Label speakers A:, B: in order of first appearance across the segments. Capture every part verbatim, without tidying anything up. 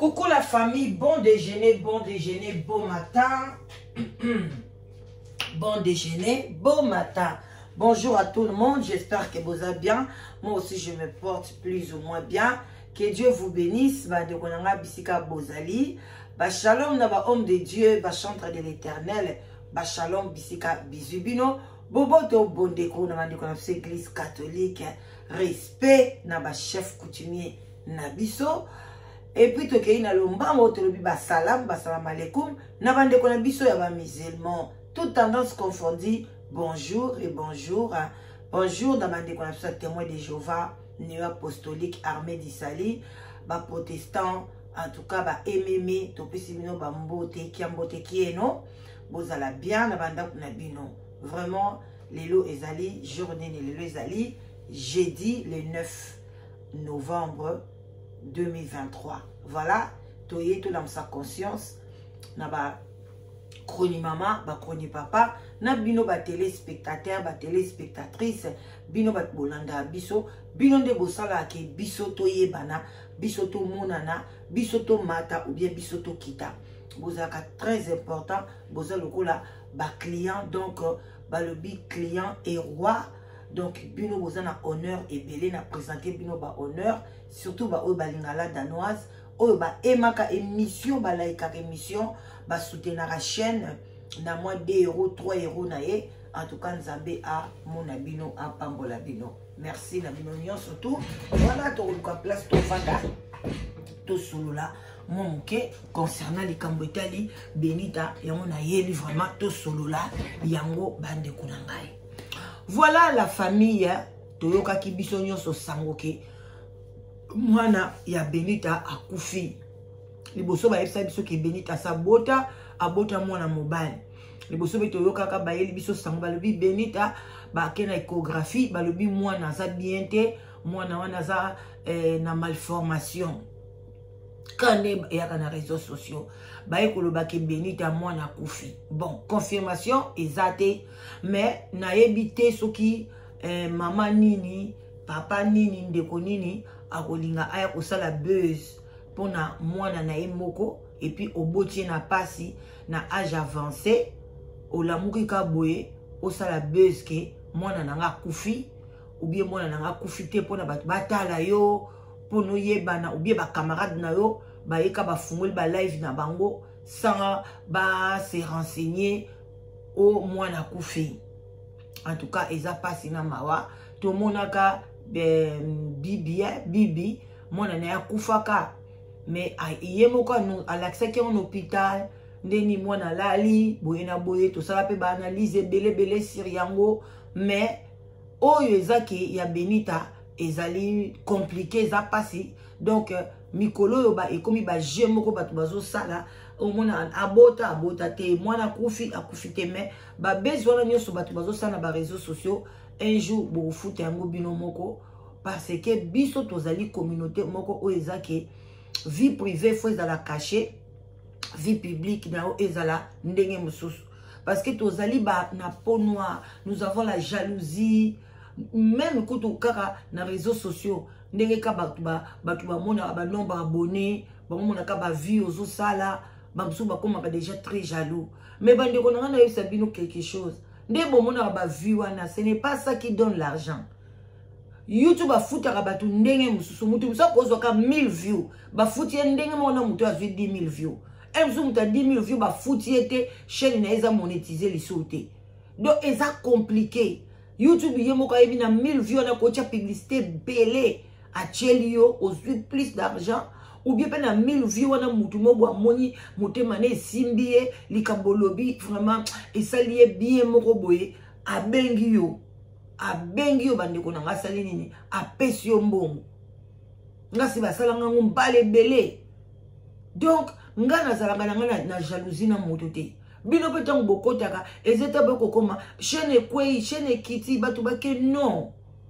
A: Coucou la famille, bon déjeuner, bon déjeuner, bon matin. Bon déjeuner, bon matin. Bonjour à tout le monde, j'espère que vous allez bien. Moi aussi je me porte plus ou moins bien. Que Dieu vous bénisse. Ba de konanga bisika bozali. Ba shalom na ba homme de Dieu, ba chantre de l'Éternel. Ba shalom bisika bizubino. Bobo to bondeko na mandi kona église catholique. Respect na ba chef coutumier na biso. Et puis tokei na lomba mo tolobi ba salam, ba salam alaikum. Na bande kona biso ya ba musulman. Toute tendance confondue. Bonjour et bonjour. Bonjour dans ma déconnexion témoin de Jéhovah, néo-apostolique, armée d'Isali, ba protestant, en tout cas ba M M A, topesimino ba mbote, kiambote kieno, bozala bien na banda kuna bino. Vraiment, lelo ezali, journée lelo ezali, jeudi le neuf novembre deux mille vingt-trois. Voilà, toye tout dans sa conscience, na ba Chroni maman, ba chroni papa, na bino ba téléspectateur, ba téléspectatrice, bino ba bolanda biso, bino de bosala ke biso to yebana, biso to monana, biso to mata ou bien biso to kita. Bozaka très important, boza lokola ba client, donc ba le big client et roi. Donc bino boza na honneur et belé na présenter bino ba honneur, surtout ba o ba lingala danoise. Oyo ba emaka émission ba laika émission ba soutenir la chaîne na moins deux euros trois euros na ye en tout cas nzambe a mon abino a pambola bino merci na bino nyon surtout voilà to ko place to fanda to solola mon ke concernant les kambotali benita yango na yeli vraiment to solola yango bande kunangai. Voilà la famille to yoka ki biso nyonso sango ke mwana ya Benita akufi. Liboso ba yebisa biso ke Benita sa bota abota mwana mobile. Liboso beto yoka ka ba yeli biso sango balobi Benita ba kena échographie balobi mwana za bien te, mwana wana za eh, na malformation. Kane ya kana réseaux sociaux ba ekoloba ke Benita mwana akufi. Bon, confirmation ezate mais na yebite soki eh, mama nini, papa nini, ndeko nini akolinga aya kosala buzz pona mwana na ye moko et puis obotie na pasi na âge avancé olamuki ka boye osala buzz ke mwana nanga kufi ou bien mwana nanga kufi te pona bat batala yo pono yebana ou bien ba camarade na yo ba yeka ba fungoli ba live na bango sans ba se renseigner au mwana kufi. En tout cas eza pasi na mawa to monaka bibi bibi mwana na ya kufaka mais yemoko à l'accès en hôpital ndeni mwana lali boye na boye to sala pe ba analyse belé belé sur yango mais oyo ezaki ya Benita ezali compliqué za pasi donc mikolo yo ba ekomi ba jemoko batu bazo sala o mona abota abota te mwana kufi akufi te mais ba besoin nyonso batu bazo sala ba réseaux sociaux. Un jour, vous foutez un bino moko parce que biso tozali communauté moko o ezake vie privée faut la cacher, vie publique na o ezala ndenge mususu parce que tozali ba na peau noire, nous avons la jalousie même quand on kaka na réseaux sociaux ndenge ka batu ba batu ba mona ba nombre abonné ba mona ka ba vie ozo sala ba musu ba koma déjà très jaloux mais bande ko na na yebisa bino quelque chose. Ce n'est pas ça qui donne l'argent. YouTube a foutu à batu ndenge mususu mutu musa kozwa ka mille views ba foutu ndenge mona mutu a dix mille views et musu mutu a dix mille views ba foutu ete chaîne na eza monétiser les sauter donc eza compliqué. YouTube yemo ka yebi na mille views na kocha publicité belé a chelio aux plus d'argent ou bien na mille views wana mutu mobo amoni motema ne simbie likabolobi vraiment esalié bien moko boye abengi yo abengi yo bande ko na ngasali nini apesi yo mbongo ngasi basala ngango mbale belé donc nga na zalanga na nga na jalousie na moto te bino petango bokotaka ezeta boko koma chaîne kwei chaîne kiti batu bake non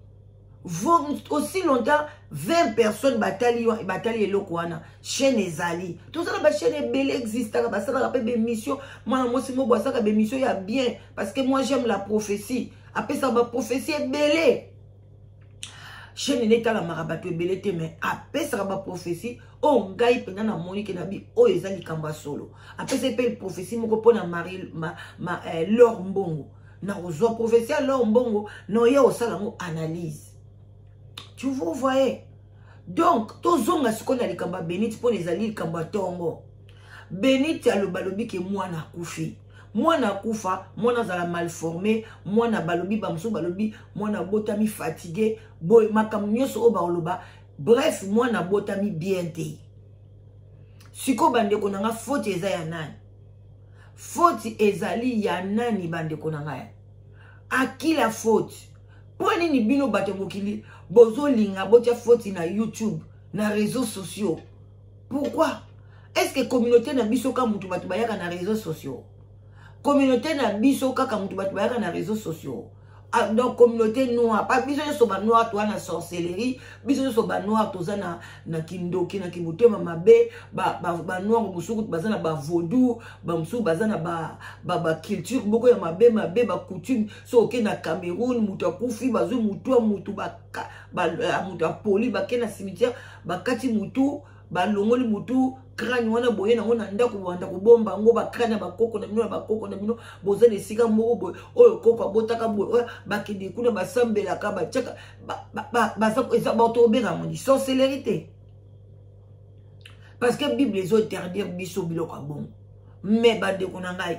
A: aussi longtemps vingt personnes batali batali eloko wana chaîne ezali tout ça ba chaîne belé existe ba ça ba be mission moi moi si mo boisa ka be mission ya bien parce que moi j'aime la prophétie après ça ba prophétie belé chaîne neta la marabato belete mais apesa ba prophétie o ngai pena na monique na bi o ezali kamba solo apesa pe prophétie moko pona Marie ma ma eh, Laure Mbongo na ozo prophétie Laure Mbongo no ye osala ngo analyse tu vous voyez donc tozonga sikona likamba Benite pona ezali likamba tongo Benite alobalobi ke mwana kufi mwana kufa mwana zala mal formé mwana balobi bamso balobi mwana botami fatigué boy makambo nyonso o baoloba bref mwana botami bien te siko bandeko nanga faute eza ya nani faute ezali ya nani bandeko nanga akila faute poni ni bino bato mokili bozo linga botia faute na YouTube na réseaux sociaux pourquoi est-ce que communauté na biso ka mutu bato bayaka na réseaux sociaux communauté na biso kaka mutu bato bayaka na réseaux sociaux ah, donc communauté noire pas biso so ba noir toi na sorcellerie biso so ba noir toza na na kindoki na kimutema mabe ba ba, ba noir musuku bazana ba vaudou ba musuku bazana ba ba, ba culture boko ya mabe mabe ba coutume so ok na Cameroun mutu akufi bazo mutu mutu ba ba mutu poli ba kena cimetière ba kati mutu ba longoli mutu crâne wana boye na ngona ndako banda ko bomba ngo ba crâne ba koko na bino ba koko na bino boza ne sika moko boye oyo koko botaka boye ba kidi kuna ba sambela ka ba chaka ba ba ba ça ça ba to bega mon sorcellerie parce que Bible les interdire biso biloko bon mais ba de kona ngai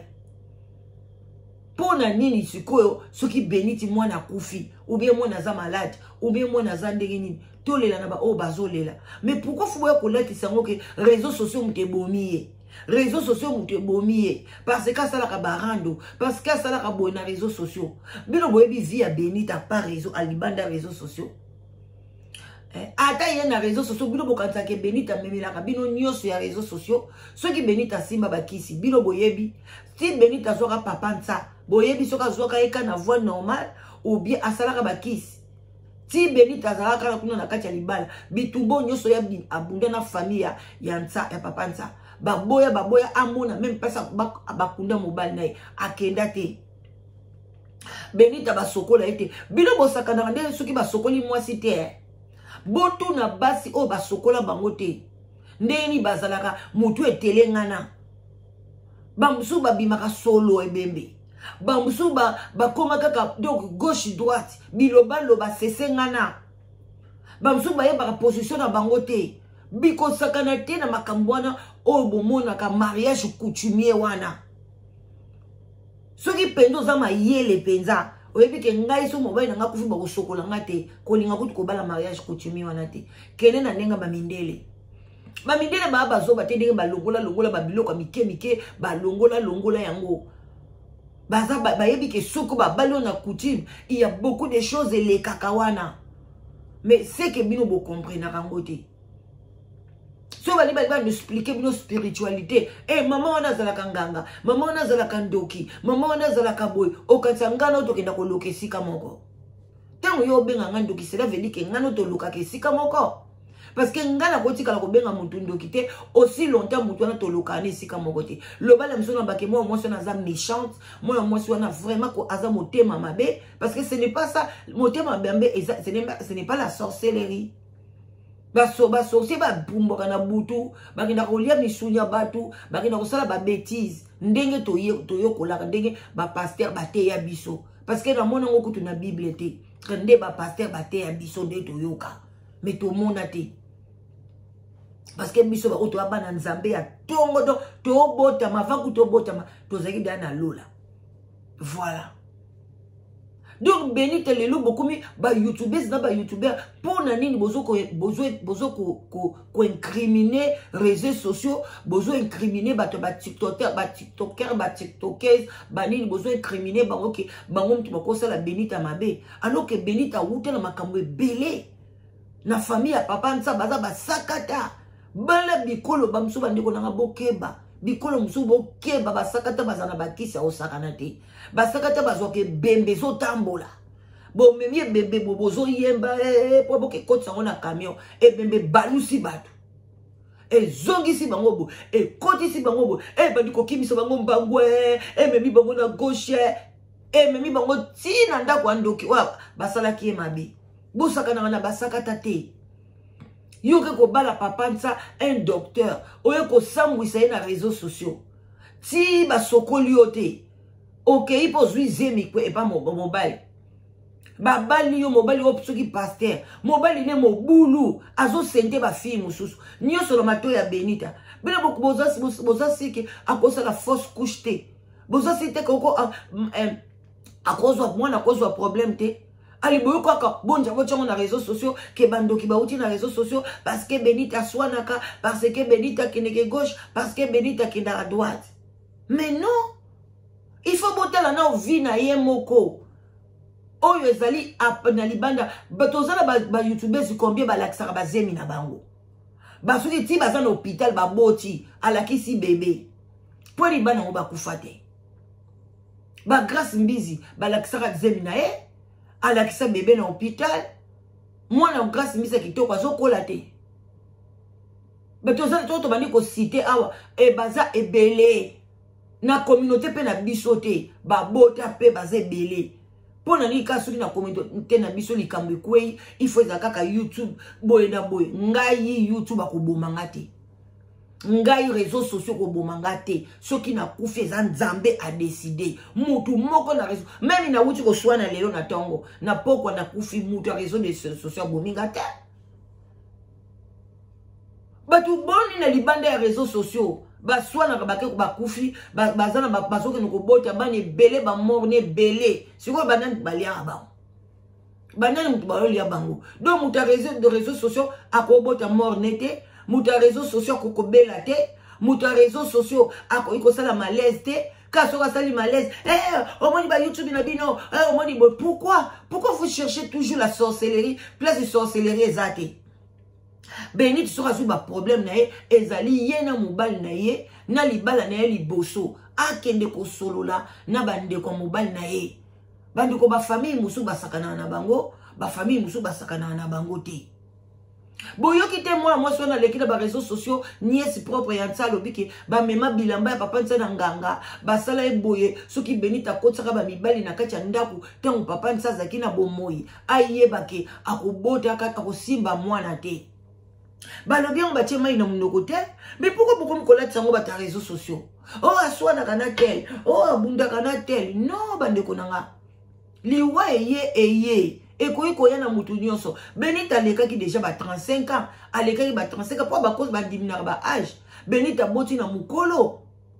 A: pona nini sikoyo soki Benite mwana kufi ou bien mwana za malade ou bien mwana za ndenge nini tolela na ba o bazolela mais pourquoi faut boya kolati sango que réseaux sociaux mute bomiye réseaux sociaux mute bomiye parce que ça la ka barando parce que ça la ka boye na réseaux sociaux bino boye bi via Benite à pas réseau alibanda réseaux sociaux ata ye na réseaux sociaux bino bokanta ke Benite amemela ka bino nyoso ya réseaux sociaux ceux qui Benite simba bakisi bino boyebi si Benite azoka papa nsa boyebi soka zoka eka na voix normale ou bien asalaka bakisi si Benite azalaka na kuna na kati ya libala bitumbo nyoso ya abunda na famille ya nsa ya papa nsa baboya baboya amona même pas bakunda mobile naye akenda te Benite basokola ete bino bosakana ndenge soki basokoli mwasi te botu na basi o basokola bango te ndeni bazalaka mutu etelengana bamsu babimaka solo ebembe bamsu ba bakoma kaka donc gauche droite biloba loba sesengana bamsu ba yeba position na bango te biko sakana te na makambwana o bomona ka mariage coutumier wana soki pendo za mayele penza oyebi ke ngai so mobile na nga kufi ba kosokola ngate kolinga kutu ko bala mariage coutumier wana te kene na nenga ba mindele ba mindele ba bazoba te ndenge ba longola longola ba biloko mike mike ba longola longola yango baza ba, ba yebi ke soko ba balo na coutume il y a beaucoup de choses les kakawana mais c'est que bino bo comprendre rango te so bali bali ba nous expliquer bino spiritualité eh maman wana zala kanganga maman wana zala kandoki maman wana zala kaboy okatsangana to kenda ko lokesika moko tango yo benga ngandoki cela veut dire que ngano to lokakesika moko parce que ngana koti kala ko benga mutu ndoki te aussi longtemps mutu wana to lokani sika moko te lo bala msona bake moi moi sona za méchante moi moi sona vraiment ko aza motema mabe parce que ce n'est pas ça motema mabe ce n'est pas ce n'est pas la sorcellerie baso baso c'est ba bumbo kana butu bakina ko lia misunya batu bakina ko sala ba bêtise ndenge to ye to yokola ndenge ba pasteur bate ya biso parce que na mona ngo kutu na bible te ndé ba pasteur bate ya biso de to yoka mais to mona te parce que biso ba oto abana nzambe ya tongo do to bota mavangu to bota to zaki dana lola voilà. Donc Benite lelo bokumi ba youtubeurs na ba youtubeurs pour nani bozo ko bozo bozo ko ko ko incriminer réseaux sociaux bozo incriminer ba to ba tiktoker ba tiktoker ba tiktokers ba nini bozo incriminer bango ke bango mtu bakosa la Benite mabe alors que Benite awuta na makambo belé na famille ya papa nsa baza ba sakata bala bikolo bamsu bandeko na bokeba bikolo musu bokeba basakata bazana bakisa osakana te basakata bazoke bembe zo tambola bo memie bembe bobozo yemba eh po boke kotsa ngona camion e bembe balusi batu e zongisi bango bo e kotisi bango bo e bandiko kimisa bango mbangwe e memi bango na gauche e memi bango tina ndako andoki wa basala ki mabe bosaka na basaka tate. Yoke ko bala papa nsa un docteur. Oye ko sambwisa ye na réseaux sociaux. Ti ba sokoli ote. Ok, il pose lui zemi kwe et pas mon mobile. Ba bali yo mobile yo psuki pasteur. Mobile ne mo boulou. Azo sente ba fille mususu. Nyo solo mato ya Benita. Bena boku boza boza siki akosa la fausse couche te. Boza site koko a cause wa mwana cause wa problème te. Ali boyo kaka bonja bocha na réseaux sociaux ke bando ki bauti na réseaux sociaux parce que Benita swanaka parce que Benita kineke gauche parce que Benita kinda à droite. Mais non, il faut boter la na vie na ye moko. Oyo ezali na libanda batozala ba, ba youtubeurs combien ba laksaka ba zemi na bango. Ba soki ti baza na hôpital ba boti alakisi bébé. Po libana ngo ba kufate. Ba grâce mbizi ba laksaka zemi na ye. Alakisa bébé na hôpital. Moi na grâce misa kitoko azokola te. Bato za to to bani ko citer awa e baza ebele. Na communauté pe na biso te ba bota pe baza ebele. Pona ni ka soki na communauté na biso likambo kwei il faut za kaka YouTube boye na boye. Ngai YouTube akoboma ngate. Ngai réseaux sociaux ko bomanga te soki na kufi za nzambe a décider mutu moko na réseau même na wuti ko swana lelo na tongo na poko na kufi mutu a réseau de sociaux bominga te batu boni na libanda ya réseaux sociaux ba swana ka bake ko ba kufi ba bazana ba basoki no ko bota bane belé ba mort ne belé siko banani balia ba banani mutu ba lolia bango donc mutu a réseau de réseaux sociaux akobota mort nete. Muta réseaux sociaux koko bela te, muta réseaux sociaux ako iko sala malaise te, kaso ka sali malaise. Eh, au moins ba YouTube na bino, eh au moins pourquoi? Pourquoi vous cherchez toujours la sorcellerie, place de sorcellerie ezate? Benit sera sous ba problème na ye, ezali ye na mobile na ye, na libala na ye liboso, akende ko solo la na bande ko mobile na ye. Bande ko ba famille musu ba sakana na bango, ba famille musu ba sakana na bango te. Boyo kite moi moi sona lekita ba réseaux sociaux niesi propre ya nsalo biki ba mema bilamba ya papa nsa na nganga ba sala e boye soki Benita kotsaka ba mibali na kati ya ndaku tango papa nsa zaki na bomoyi ayebake akobota kaka kosimba mwana te balobi on batie mai na munoko te mais pourquoi pourquoi me kolatisa ngo ba ta réseaux sociaux oh aswana kana tel oh abunda kana tel non bande konanga liwa eye eye et quoi qu'on y a na mutu nyonso Benita leka ki déjà ba trente-cinq ans aleka ki ba trente-cinq ans pour ba cause ba diminuer ba âge Benita boti na mukolo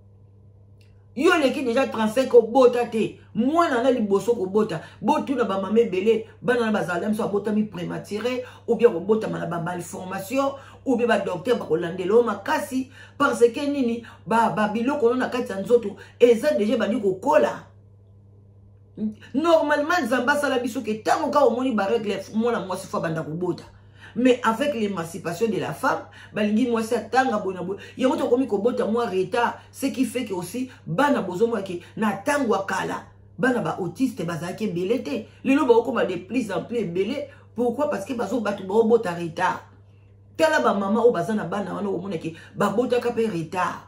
A: yo leki déjà trente-cinq ans bota te moi na na liboso ko bota botu na ba mamé belé bana na bazalem so bota mi prématuré ou bien ko bota na ba malformation ou bien ba docteur ba ko landelo makasi parce que nini ba ba biloko na kati nzoto eza déjà ba ni ko kola. Normalement, Zamba Salabiso qui tant au moni barègle moi la moi fois banda kubota. Mais avec l'émancipation de la femme, balingi moi ça tanga bona bo. Ya moto komi ko bota moi retard, ce qui fait que aussi bana bozo moi qui na tangwa kala. Bana ba autiste bazaki belete. Lelo ba okoma de plus en plus belé. Pourquoi? Parce que bazo batu ba bota retard. Tala ba maman o bazana bana wana o mona ki ba bota ka pe retard.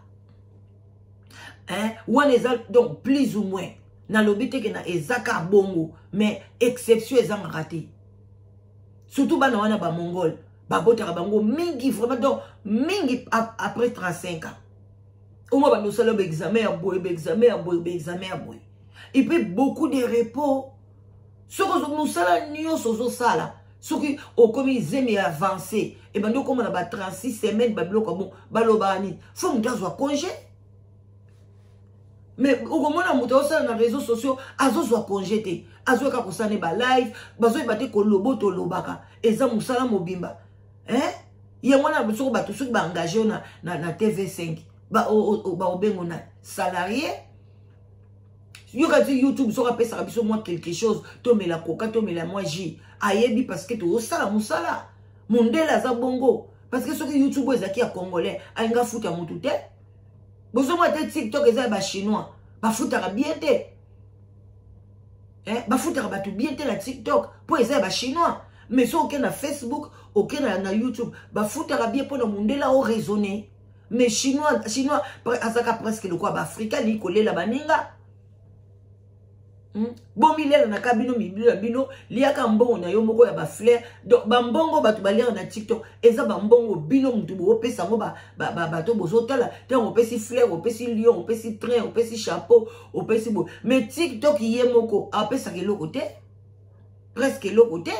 A: Hein? Ou donc plus ou moins na lobite ke na ezaka bongo mais exception ezanga raté surtout bana wana ba mongol ba botaka bango mingi vraiment donc mingi après trente-cinq ans au moins ba no sala ba examen ya boy ba examen ya boy ba examen ya boy et puis beaucoup de repos ce que nous sala nyo sozo sala ce qui au comme zemi avancé et ben donc comme on a ba trente-six semaines ba bloc bon ba lobani faut m'tazo congé. Mais au moment où on a les réseaux sociaux, azo soit congété, azo ka kosane ba live, bazo ibate ko lobo to lobaka, eza musala mobimba. Hein? Ya mwana biso ba to soki ba engagé na na, na T V cinq, ba o ba obengo na salarié. Yo ka dit YouTube so rappelle ça biso moi quelque chose, to me la coca, to me la moi ji. Ayebi parce que to sala musala. Mondela za bongo parce que soki YouTube ezaki ya congolais, ainga futa mutu te. Bozo moi te TikTok eza ba chinois, ba futaka bien te. Eh, ba futaka ba tout bien te la TikTok, po eza ba chinois. Mais so ok na Facebook, ok na, na YouTube, ba futaka bien po na mundela o raisonner. Mais chinois, chinois azaka presque le quoi ba africain ni kolela baninga. Bomilela na kabino mibilo bino liaka mbongo na yo moko ya ba fleur donc ba mbongo batu balia na TikTok eza ba mbongo bino mutu bo pesa ngo ba ba bato bozotala te on pesi fleur on pesi lion on pesi train on pesi chapeau on pesi bo mais TikTok yé moko a pesa ke loko te presque loko te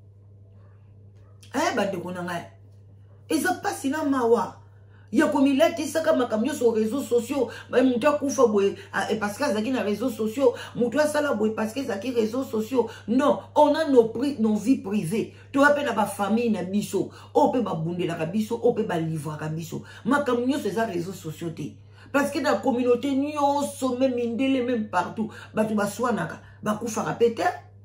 A: eh ba de konanga eza pasi na mawa ya komilete saka makamyo sur réseaux sociaux ba mutu akufa boye et parce que zaki na réseaux sociaux mutu asala boye parce que zaki réseaux sociaux non on a nos pri nos vies privées to ape na ba famille na biso o pe ba bundela ka biso o pe ba livre ka biso makamyo c'est ça réseaux sociaux te parce que dans la communauté nyonso même indele même partout batu baswanaka bakufa ka pete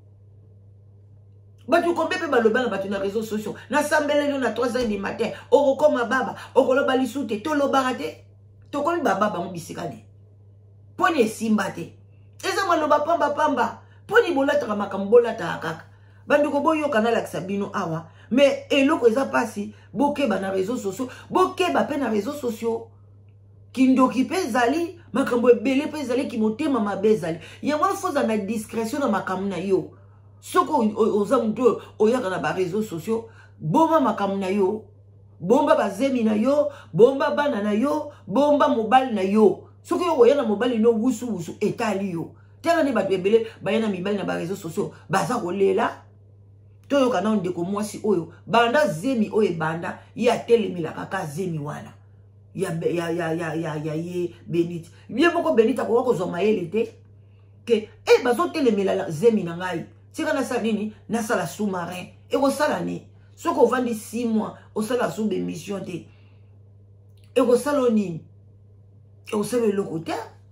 A: batu kombe pe balobanga batu na réseaux sociaux na sambelelo na trois heures du matin orokoma baba okoloba lisute to lobarate to koli baba ba mbisikane poni simba te eza maloba pamba pamba poni bolata makambola ta kaka bandu ko boyo kanala kisabino awa mais eloko eza pasi bokeba na réseaux sociaux bokeba pe na réseaux sociaux kindoki pe zali makambo ebele pe zali ki motema mabezali yango foza na discrétion na makamna yo soko oza mutu oyaka na ba réseaux sociaux bomba makambo na yo bomba bazemi na yo bomba bana na yo bomba mobile na yo soko yo oyana mobile no wusu wusu etali yo tela ne batu ebele bayana mibali na ba réseaux sociaux baza kolela to yo kana ndeko mwasi oyo banda zemi oyo banda ya telemila kaka zemi wana ya ya ya ya ya ya ye Benita ye moko Benita ko ko zoma yele te ke e bazo telemila zemi na ngai tika na sa nini na sala sous-marin et ko sala ni soko vandi six mois au sala sous émission te et ko sala nini et au sala le côté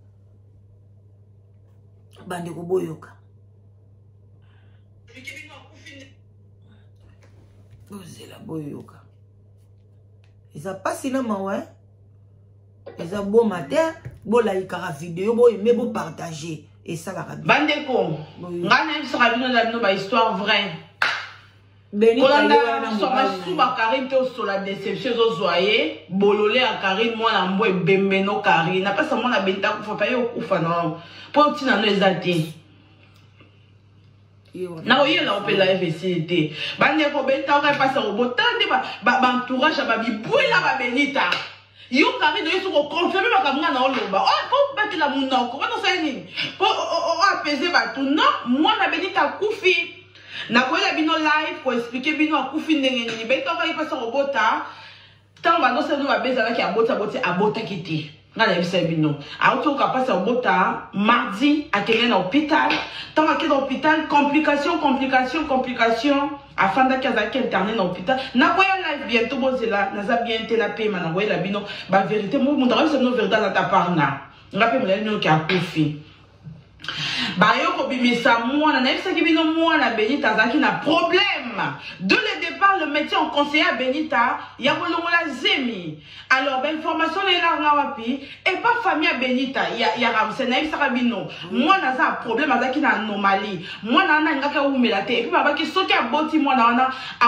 A: bande ko boyoka bozela boyoka isa pasi na mawa isa bon matin bola ikara vidéo bo mais bo partager et ça va bien.
B: Bandeko, ngana sera bino na bino ba histoire vraie. Beni kolanda soma suba Karine to sur la déception zo zoyer, bololé à Karine moi na mbo bembeno Karine. Na pas seulement na Benita ko fa paye okufa non. Pour tina no ezati. Na oye la opela F C T. Bandeko Benita ka passa au botande ba ba entourage ba bibuela ba Benita. Yo Karine yo soko confirmer makamwa na oloba oh faut battre la munoko comment ça nini pour apaiser ba tout non moi na Benita kufi na koela bino live pour expliquer bino akufi ndenge nini Benita ka ipasa robota tamba no se no ba bezala ki abota boti abota kiti na la bisa bino auto ka pasa robota mardi atelier na hôpital tamba ki dans hôpital complication complication complication afin d'akazaki internet na hôpital na koya live bientôt bozela naza bien te na pema na koya bino ba vérité mo mo ndara no vérité na ta parna ngape mele no ki akufi ba yo ko bimisa mwana na ebisa ki bino mwana Benita zaki na problème de le départ le métier en conseiller à Benita ya kolongola zemi alors ben information est là ngawapi et pas famille à Benita ya ya ramse na ebisa bino mwana za problème azaki na anomalie mwana na ngaka umela te et puis baba ki soki aboti mwana wana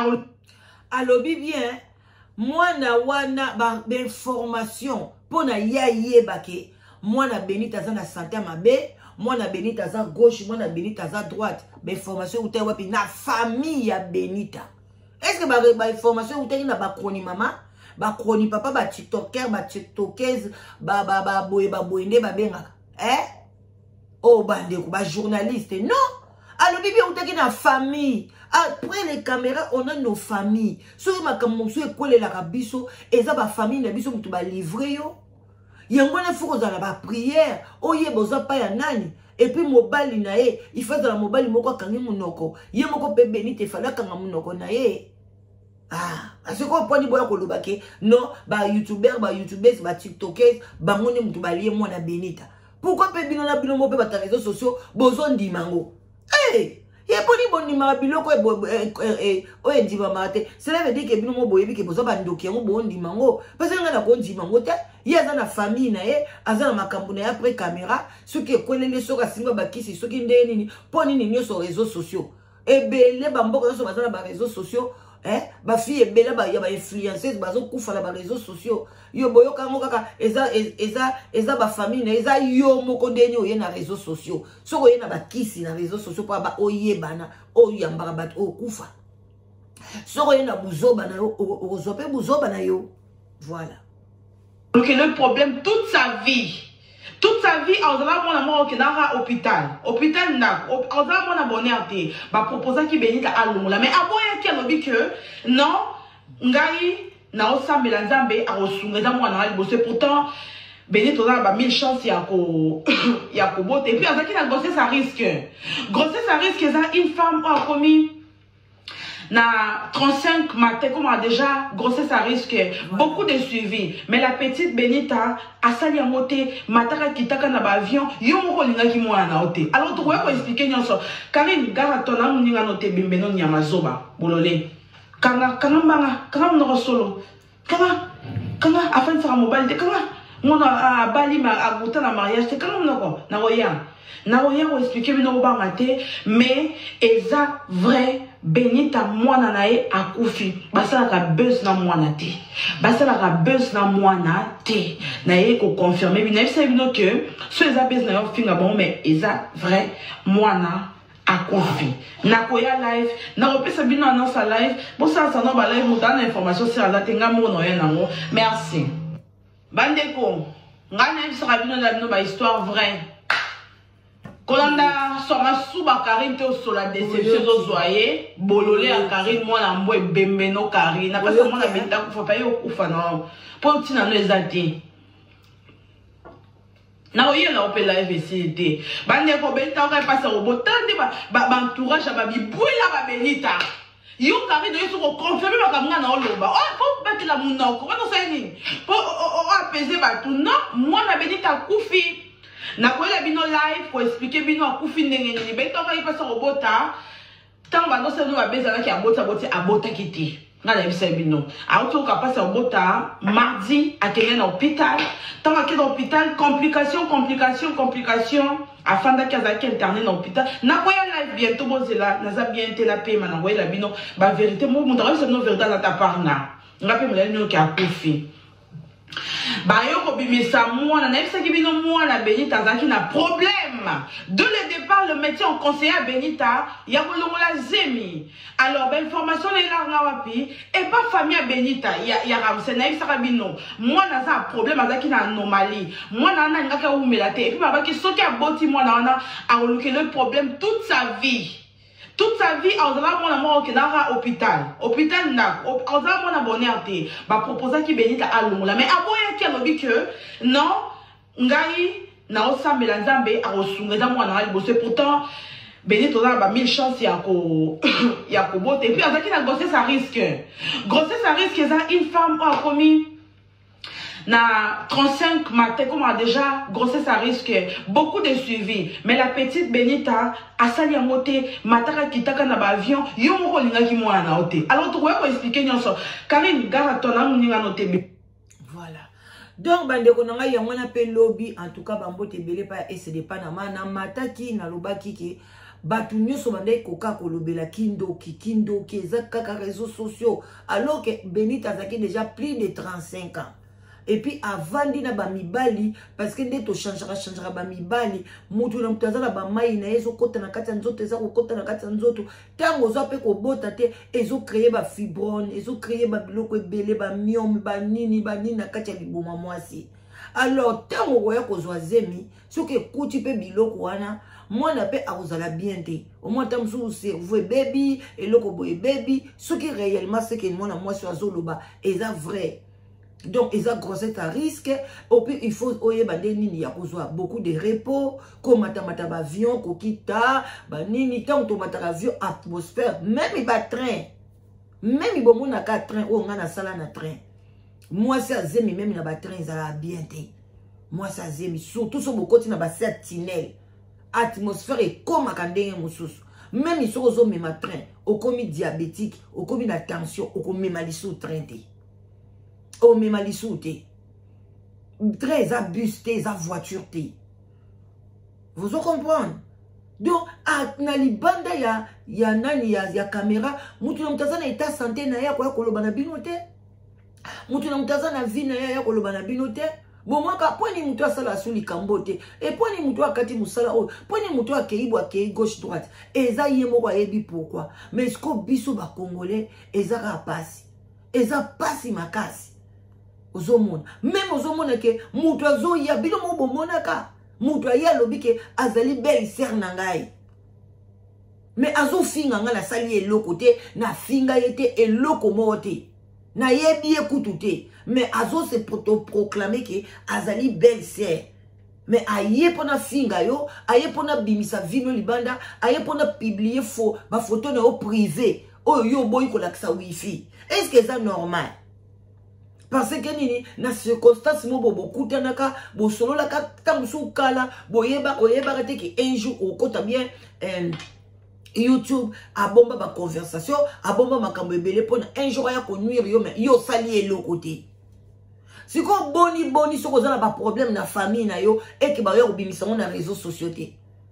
A: alobi bien mwana wana ba information pona ya yebake mwana Benita za na santé mabe mwana Benita za gauche mwana Benita za droite ba information ute wapi na famille ya Benita est-ce que ba ba information ute na ba kroni mama ba kroni papa ba tiktoker ba tiktokeuse ba ba ba boye ba boyende ba bengaka eh oh bande ko ba journaliste non alors bibi ute na famille après les caméras on a nos familles so makambo so ekolela ka biso eza ba famille na biso mutu ba livrer yo yango na fuko za la ba prière oye boza pa ya nani et puis mobali na ye il faut dans la mobali moko kangi munoko ye moko pe Benita fala kanga munoko na ye ah parce que poni boya ko lobake non ba youtuber ba youtubers ba tiktokers ba ngone mutu ba lié moi na Benita pourquoi pe bino na bino mo pe ba ta réseaux sociaux bozo ndimango eh ye poni boni ma biloko e eh oye ndima mate cela veut dire que bino mo boyebi ke bozo ba ndoki yango bo ndimango parce que ngana ko ndimango te ye aza na famille na ye aza na makambo na ye après caméra soki ekolele soki asimba bakisi soki nde nini mpo nini nyonso réseaux sociaux ebele bamboka nyonso baza na ba réseaux sociaux eh ba fille bela ba ya ba influenceuse bazo kufa na ba réseaux sociaux yo boyo kango kaka eza eza eza ba famille eza yo moko ndeni oye na réseaux sociaux soko ye na ba kisi na réseaux sociaux pa ba oyebana oyambaka bat okufa soko ye na buzoba na yo ozope buzoba na yo voilà.
B: Donc le problème toute sa vie toute sa vie on a mon amour qui n'a hôpital hôpital n'a on a mon abonné à te ba proposer qui bénit à l'omola mais aboya qui a lobby que non ngai na osambela nzambe a osunga mwana ali bosé pourtant bénit on a ba mille chances ya ko ya ko bote et puis azaki na grossesse à risque grossesse à risque ça une femme a commis na trente-cinq matin comme a déjà grossesse à risque beaucoup de suivi mais la petite Benita a sali à monter mataka kitaka na ba avion yo moko linga ki mwana na ote alors tu ko expliquer nyonso Karine gara tona muninga note bimbeno nyama zoba bolole kanga kanga mbanga kanga mnoko solo kanga kanga afin sera mobile te kanga mona a bali ma aguta na mariage te kanga mnoko na roya na roya ko expliquer bino ba maté mais eza vrai Benita mwana nae akufi basala ka buzz na mwana te basala ka buzz na mwana te nae ko confirmer bino ebisa bino que so eza buzz na yo finga bon mais eza vrai mwana akufi na koya live na kopesa bino annonce live bo ça ça no ba live mutana information sur la tenga mono ya nango merci bandeko ngana ebisa bino na bino ba histoire vraie Kolanda soma suba Karine te osola déception zo zoye bololé à Karine moi na mbo bembeno Karine na parce moi na benda ko fa yo kufa na po tina no ezati na oye na opela F C T bande ko benta ko passa au botande ba ba entourage ba bibuela ba Benita yo Karine yo ko confirmer ba kamuna na oloba oh faut battre la muna ko ba no sa nini po apaiser ba tout non moi na Benita kufi na kola bino live ko expliquer bino akufi ndenge nini bento ka ipasa robota tant ba no se no abeza ki abota boti abota kiti ngala bisa bino auto ka pasa robota mardi akenya na hôpital tant ka na hôpital complication complication complication afin da kaza ki internet na hôpital na koya live bientôt bozela na za bien te la paiement na kola bino ba vérité mo mo ndara no vérité na ta parna ngape mo lelo ki akufi Bayoko bimisa mwana na ebisa ki bino mwana Benita azaki na problème. De le départ le métier en conseiller à Benita ya kolongola zemi. Alors ben information les la ngawapi et pas famille à Benita ya ya ramse na ebisa ka bino mwana za problème azaki na anomalie. Mwana na ngaka umela te et puis babaki soki aboti mwana wana a le problème toute sa vie. Toute sa vie, on a mon amour qui n'a hôpital. Hôpital n'a. On a mon abonné à te. Ba proposer qui Benita à l'omola. Mais aboya qui a lobby que non, ngai na osambela nzambe a osunga mwana ali bosé pourtant Benita on a ba mille chances ya ko ya ko bote et puis azaki na grossesse à risque. Grossesse à risque ça une femme a commis na trente-cinq matin comme a déjà grossesse à risque beaucoup de suivi mais la petite Benita a sali à monter mataka kitaka na ba avion yo moko linga ki mwana na ote alors tu ko expliquer nyonso Karine gara tona muninga note
A: voilà donc bande ko nanga yango na pe lobby en tout cas bambote belé pa et c'est des panama na mataki na lobaki ki batu nyonso bande koka kolobela kindoki kindoki ezaka réseaux sociaux alors que Benita zaki déjà plus de trente-cinq ans. Et puis avant dina ba mibali parce que ndeto changera changera ba mibali mutu na mutazala ba mai na ezo kota na kati nzoto eza ko kota na kati nzoto tango zo pe ko bota te ezo créer ba fibrone ezo créer ba biloko ebele ba myome ba nini ba nini na kati ya liboma mwasi alors tango ko ya ko zwa zemi soki kuti pe biloko wana mwana pe akozala bien te au moins tam sou cerveau baby eloko boye baby soki réellement c'est que mwana mwasi azoloba eza vrai. Donc, ils ont grossesse à risque. Et puis, il faut il y a beaucoup de repos. Comme matamata avion, kokita, banini, tant que mata avion, atmosphère. Même il va train. Même il va mon train. Oh, on a la salle na train. Moi, ça zemi, même il a train, ils ont bien été. Moi, ça zemi. Surtout sur mon côté, il y a cette tunnel. Atmosphère est comme à Kandé Moussous. Même ils sont aux hommes, même train. Au commis diabétique, au commis la tension, au commis malissou train. Oh, mais malisouté. Très abusé, sa voiture. Vous comprenez? donc na libanda ya ya nani ya ya caméra mutu na mutazana état santé na ya kwa koloba na bino te mutu na mutazana vie na ya koloba na bino te bon moi ka poni mutu asala suli kambote et poni mutu akati musala o poni mutu akeibo akei gauche droite eza yemo kwa ebi pourquoi mais ce ko biso ba congolais eza ka pasi eza pasi makasi ozomona même ozomona ke mutu azo ya bilo mo bomona ka mutu ya lobi ke azali belle sœur na ngai mais azo finga nga la sali eloko te na finga yete eloko mote na yebi ekutu te mais azo se proclamer que azali belle sœur mais aye pona finga yo aye pona bimisa vino libanda aye pona publier faux ba photo na au privé oh yo boy ko laksa wifi est-ce que c'est normal parce que nini na circonstance mo bobo kutanaka bo solo la ka tamsu kala boyeba oyeba te ki un jour au kota bien euh, YouTube a bomba ba conversation a bomba makambo ebele pona un jour ya ko nuire yo mais yo sali elo côté si ko boni boni soko za ba problème na famille na yo et que ba yo bimisa na réseaux sociaux te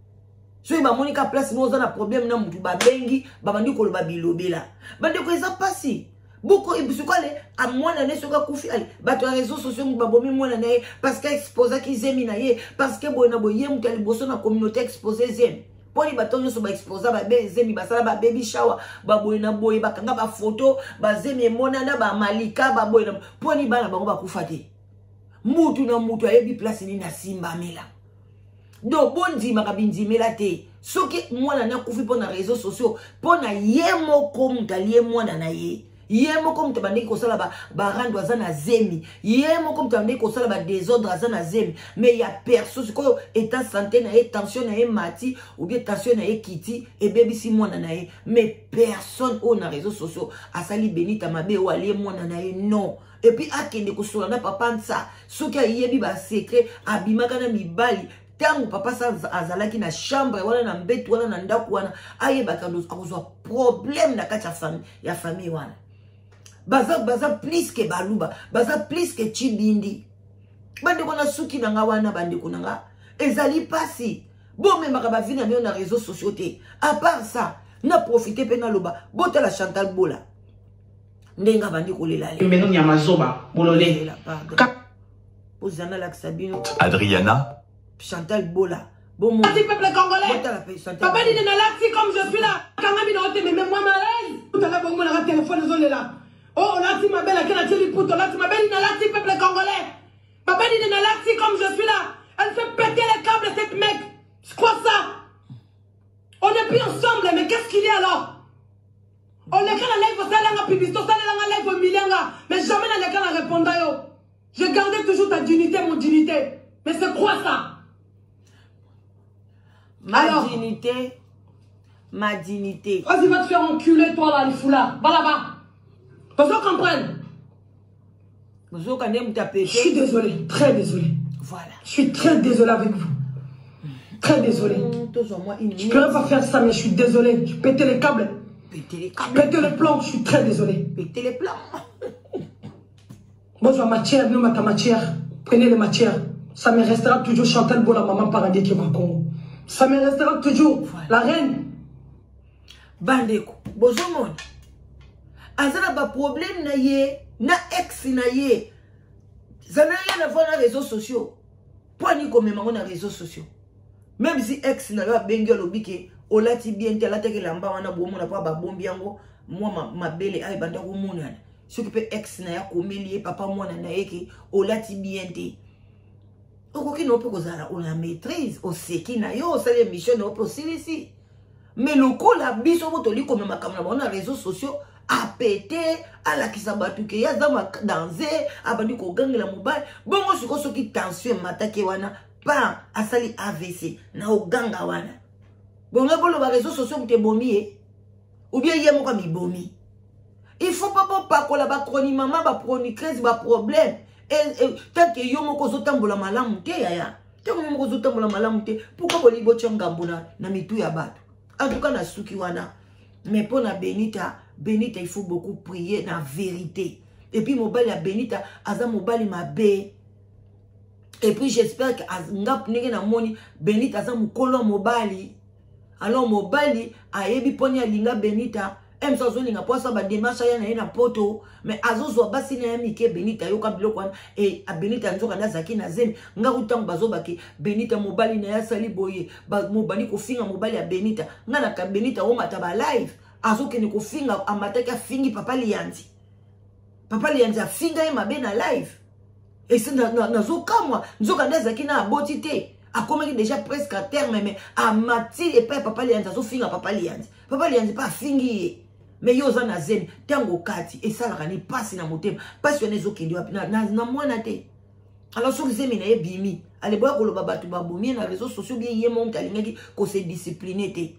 A: so ba monika place no za na problème na mutu ba bengi ba bandi ko ba bilobela bande ko eza pasi beaucoup ibusukale a mwana ne soka kufi ali ba to réseaux sociaux ba bomi mwana na parce que exposa ki zemi na ye parce que boyena boye mutu ali boso na communauté exposé zemi poni batonyo so ba exposa ba be zemi basala ba baby shower ba boyena boye ba kanga ba photo ba zemi mona na ba malika ba boyena poni bana bango ba kufate mutu na mutu ayebi place ni na simba mela donc bondi makabindi mela te soki mwana na kufi pona réseaux sociaux pona yemo comme talie mwana na ye yemo comme tabandi ko sala ba ba rando azana zemi yemo comme tabandi ko sala ba désordre azana zemi mais ya perso siko état santé na ye tension na ye mati ou bien tension na ye kiti et baby si mwana na ye mais personne au na réseaux sociaux asali benita mabe ou ali mwana na ye non et puis akende ko sola na papa nsa soki ayebi ba secret abimaka na mibali tango papa sa azalaki na chambre wala na mbetu wala na ndaku wana ayebaka ndo akozwa problème na kati ya famille ya famille wana baza baza plus que baluba baza plus que chibindi bande kona suki na nga wana bande kona nga ezali pasi bon même ba vina na réseaux sociaux te à part ça na profiter pe na loba bota la Chantal Bola ndenga bande kolela le
B: meno nyama zoba bolole
A: la pardon ozana la Sabino
C: Adriana
A: Chantal Bola bon mon
B: petit peuple congolais papa dit na laxi comme je suis là kanga bino te mais moi malaise tout à l'heure bon mon téléphone zone là. Oh, on a dit ma belle, elle a dit pour toi, là, ma belle, elle a dit peuple congolais. Ma belle, elle a dit comme je suis là. Elle fait péter les câbles, cette mec. C'est quoi ça? On n'est plus ensemble, mais qu'est-ce qu'il y a alors? On est qu'à la live, ça l'a publicité, ça l'a live au milliard, mais jamais dans les cas à répondre à eux. Je gardais toujours ta dignité, mon dignité. Mais c'est quoi ça?
A: Ma
B: alors,
A: dignité, ma dignité.
B: Vas-y, va te faire enculer, toi, là, les foulards. Va là-bas. Faut qu'on comprenne. Je suis désolé, très désolé.
A: Voilà.
B: Je suis très désolé avec vous. Très désolé. Je peux pas faire ça, mais je suis désolé. Je pétais les câbles.
A: Péter les câbles.
B: Péter les plombs, je suis très désolé.
A: Péter les plombs.
B: Moi, je vois matière, nous, ma matière. Prenez les matières. Ça me restera toujours Chantal Bola, maman paradis qui est au Congo. Ça me restera toujours voilà. La reine.
A: Bandeko, bonjour. Azana ba problème na ye, na ex na ye. Zana ya na voir na réseaux sociaux. Pour ni comme maman na réseaux sociaux. Même si ex na ba bengi lobike, olati bien te lata ke lamba wana bomo na pa ba bombi yango, moi ma ma belle ay banda ko mona. Ce qui peut ex na ya komelie papa mwana na yeke, olati bien te. Okoki no pe kozala on la maîtrise, o seki na yo, ça les mission no po ici. Mais le ko la biso botoli comme makamna na réseaux sociaux. A pété à la kisabatuke ya zama danser abandi ko gangela mobile bongo siko soki tension matake wana pa asali A V C na oganga wana bongo bolo ba réseaux sociaux mute bomi ou bien yemo ka mi bomi il faut pas pas pas ko la ba chronique maman ba chroniqueuse ba problème et tant que yo moko zotambola malamu te yaya tant que moko zotambola malamu te pourquoi boli bochonga mbona na mitu ya bato en tout cas na suki wana mais pour na Benita Benita, il faut beaucoup prier dans la vérité. Et puis, mobile à Benita, aza mobile ma bé. Et puis, j'espère que Benita aza mukolo mobile. alors mobali ayebi poni alinga Benita em so zolinga posa ba démarche ya na ina poto mais azozo basi na yami ke Benita yoka biloko wana e a Benita nzoka na zaki na zemi nga kutango bazobaki Benita mobali na ya sali boye ba mobali ko finga mobali ya Benita nga na ka Benita o mata ba live azoke ni ko finga amataki afingi papa lianzi papa lianzi afinga ye mabe na live et c'est na na zokamwa nzoka na zaki na aboti te akomaki déjà presque à terme mais amati et pas papa lianzi azofinga papa lianzi papa lianzi pas fingi mais yo za na zen tango kati et ça la ni passe na motema parce que nezo kindi na na na mwana te alors so zemi na ebimi ale boya ko lo babatu babomi na réseaux sociaux bien yé monte alingaki ko se discipliner te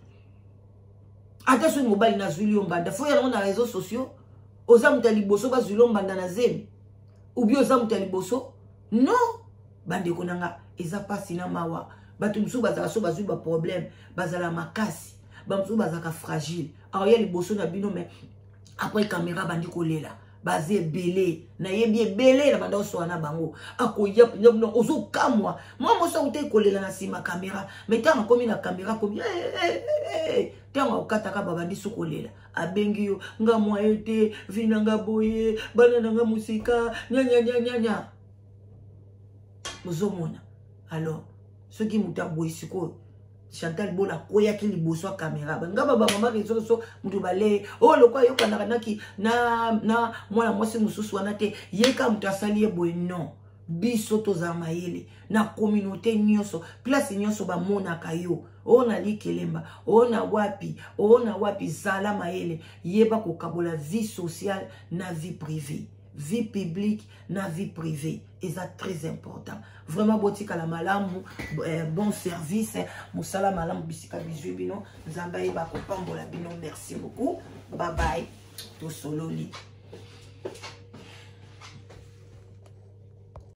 A: ata so mobile na zulio mbanda fo ya na réseaux sociaux oza mutali boso ba zulio mbanda na zemi ou bien oza mutali boso non bande ko nanga eza passe na mawa batu msu bazala so bazu ba problème bazala makasi bamsu bazaka fragile alors il y a les bosso na bino mais après caméra bandi kolela bazé belé na yebi belé na banda so na bango akoya no ozo kamwa moi mo so te kolela na sima caméra mais tant comme na caméra comme eh tant okataka babandi so kolela abengi yo nga moye te vina nga boye bana nga musika nya nya nya nya nya mozomona alors ce qui muta boisiko Chantal Bola koya ki liboso caméra nga baba mama rezo so mutu bale oh lokwa yoka na ki na na mwana mwasi mususu wana te yeka mutu asali boy non biso toza mayele na communauté nyonso place nyonso ba mona kayo ona likelemba ona wapi ona wapi zala mayele yeba ko kabola vie sociale na vie privée vie publique na vie privée et ça très important vraiment botika la malamu euh, bon service musala malamu bisika bizu bino nzamba yeba ko pambola bino merci beaucoup bye bye to sololi.